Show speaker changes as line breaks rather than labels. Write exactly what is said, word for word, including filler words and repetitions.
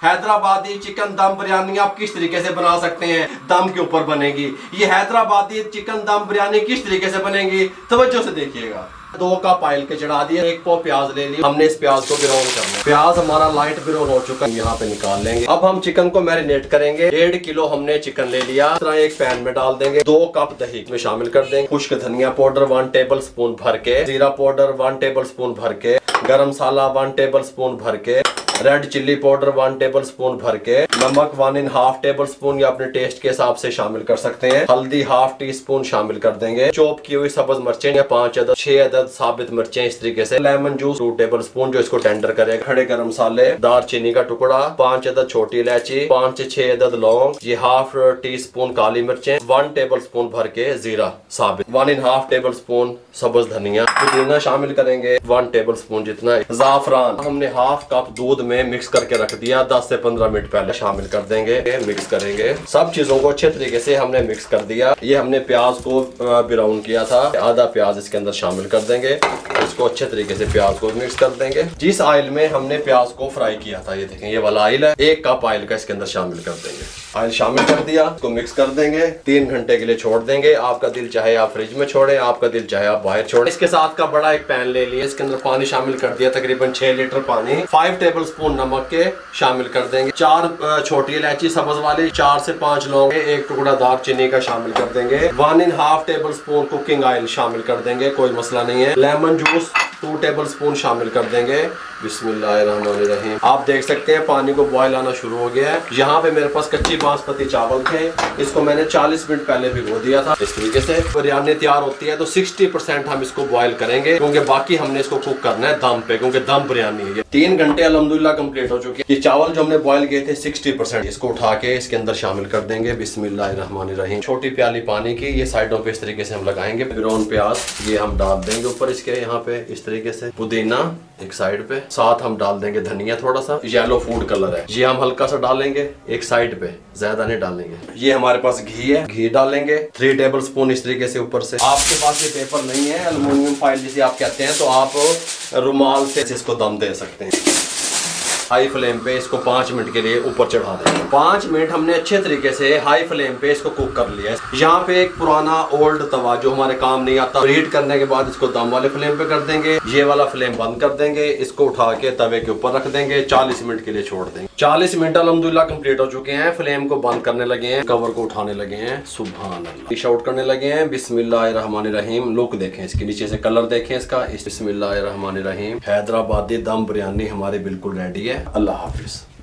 Hyderabadi chicken दम बिरयानी आप किस तरीके से बना सकते हैं, दम के ऊपर बनेगी। ये हैदराबादी चिकन दम बिरयानी किस तरीके से बनेगी, तवज्जो से देखिएगा। दो कप ऑयल के चढ़ा दिए, एक पाव प्याज ले ली, हमने इस प्याज को ब्राउन करना है। प्याज हमारा लाइट ब्राउन हो चुका है, यहाँ पे निकाल लेंगे। अब हम चिकन को मैरिनेट करेंगे। डेढ़ किलो हमने चिकन ले लिया, इस तरह एक पैन में डाल देंगे। दो कप दही में शामिल कर देंगे। खुश्क धनिया पाउडर वन टेबल स्पून भर के, जीरा पाउडर वन टेबल स्पून भर के, गरम मसाला वन टेबल स्पून भर के, red chilli powder one tablespoon भर के, नमक one and half tablespoon या अपने टेस्ट के हिसाब से शामिल कर सकते हैं। हल्दी हाफ टी स्पून शामिल कर देंगे। चॉप की हुई सब्ज मिर्चें या पांच अदद, छह अदद साबित मिर्चें इस तरीके से। Lemon juice two tablespoon जो इसको टेंडर करेगा। खड़े गरम मसाले, दालचीनी का टुकड़ा, पांच अदद छोटी इलायची, पांच से छह अदद लौंग, ये हाफ टी स्पून काली मिर्चें, वन टेबल स्पून भर के जीरा साबित, one and half tablespoon सब्ज धनिया, पुदीना शामिल करेंगे वन टेबल स्पून जितना। जाफरान हमने हाफ कप दूध में मिक्स करके रख दिया, दस से पंद्रह मिनट पहले शामिल कर देंगे। मिक्स करेंगे सब चीजों को अच्छे तरीके से, हमने मिक्स कर दिया। ये हमने प्याज को ब्राउन किया था, आधा प्याज इसके अंदर शामिल कर देंगे। इसको अच्छे तरीके से प्याज को मिक्स कर देंगे। जिस ऑयल में हमने प्याज को फ्राई किया था, ये देखें ये वाला ऑयल है, एक कप ऑयल का इसके अंदर शामिल कर देंगे। ऑयल शामिल कर दिया, इसको मिक्स कर देंगे। तीन घंटे के लिए छोड़ देंगे। आपका दिल चाहे आप फ्रिज में छोड़े, आपका दिल चाहे आप बाहर छोड़े। इसके साथ का बड़ा एक पैन ले लिया, इसके अंदर पानी शामिल कर दिया, तकरीबन छह लीटर पानी। फाइव टेबल स्पून नमक के शामिल कर देंगे। चार छोटी इलायची सब्ज वाली, चार से पांच लौंग, एक टुकड़ा दालचीनी का शामिल कर देंगे। One and half tablespoon cooking oil शामिल कर देंगे, कोई मसला नहीं है। Lemon juice two tablespoon शामिल कर देंगे। बिस्मिल्लाहिर्रहमानिर्रहीम। आप देख सकते हैं पानी को बॉयल आना शुरू हो गया है। यहाँ पे मेरे पास कच्ची बासमती चावल थे, इसको मैंने चालीस मिनट पहले भिगो दिया था। इस तरीके से बिरयानी तैयार होती है तो साठ परसेंट हम इसको बॉयल करेंगे, क्योंकि बाकी हमने इसको कुक करना है दम पे, क्योंकि दम बिरयानी है। तीन घंटे अल्हम्दुलिल्लाह कंप्लीट हो चुके हैं। ये चावल जो हमने बॉयल किए थे साठ परसेंट, इसको उठा के इसके अंदर शामिल कर देंगे। बिस्मिल्लाहिर्रहमानिर्रहीम। छोटी प्याली पानी की, ये साइडों पे इस तरीके से हम लगाएंगे। ब्राउन प्याज ये हम डाल देंगे ऊपर इसके, यहाँ पे इस तरीके से। पुदीना एक साइड पे, साथ हम डाल देंगे धनिया थोड़ा सा, येलो फूड कलर है, ये हम हल्का सा डालेंगे एक साइड पे, ज्यादा नहीं डालेंगे। ये हमारे पास घी है, घी डालेंगे थ्री टेबल स्पून इस तरीके से ऊपर से। आपके पास ये पेपर नहीं है, एल्युमिनियम फॉइल जिसे आप कहते हैं, तो आप रुमाल से इसको दम दे सकते हैं। हाई फ्लेम पे इसको पाँच मिनट के लिए ऊपर चढ़ा देंगे। पाँच मिनट हमने अच्छे तरीके से हाई फ्लेम पे इसको कुक कर लिया है। यहाँ पे एक पुराना ओल्ड तवा जो हमारे काम नहीं आता, हीट करने के बाद इसको दम वाले फ्लेम पे कर देंगे। ये वाला फ्लेम बंद कर देंगे, इसको उठा के तवे के ऊपर रख देंगे, चालीस मिनट के लिए छोड़ देंगे। चालीस मिनट अल्हम्दुलिल्लाह कंप्लीट हो चुके हैं। फ्लेम को बंद करने लगे हैं, कवर को उठाने लगे हैं। सुभान अल्लाह, डिश आउट करने लगे हैं। बिस्मिल्लाहिर्रहमानिर्रहीम। लुक देखें इसके, नीचे से कलर देखें इसका। बिस्मिल्लाहिर्रहमानिर्रहीम। हैदराबादी दम बिरयानी हमारी बिल्कुल रेडी है। अल्लाह हाफिज।